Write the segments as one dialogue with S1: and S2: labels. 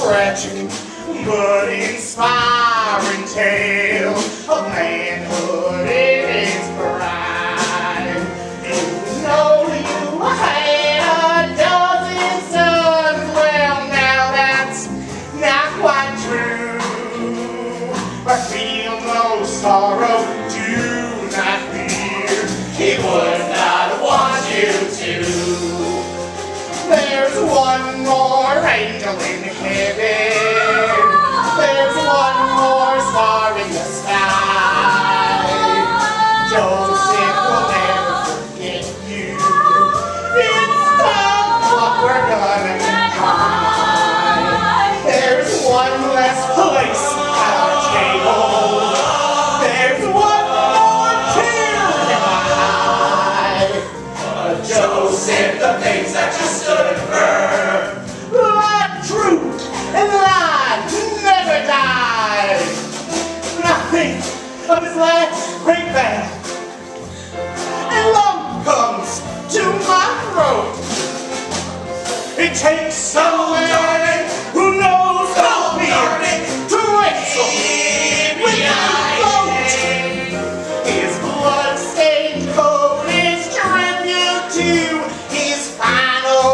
S1: tragic but inspiring tale of manhood in its prime. You know you had a dozen sons, well now that's not quite true. But feel no sorrow, do not fear, he would not want you to. There's one more angel in heaven, there's one more star in the sky. Joseph will never forget you. It's time what we're gonna hide. There's one less place at our table. There's one more tear in my eye. Joseph, the things that you stood for, like truth and lies never died. When I think of his last great battle, and lump comes to my throat, it takes someone who knows no fear to wrestle with the float. His blood-stained coat is tribute to his final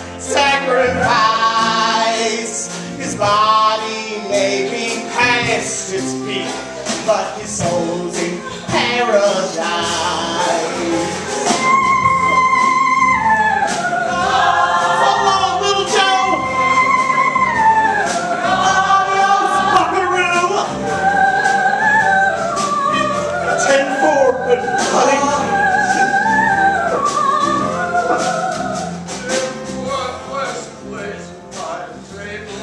S1: sacrifice. His body may be past its peak, but his soul's in paradise. So long, little Joe. Adios, buckaroo. 10-4, goodbye.
S2: One less place at my table.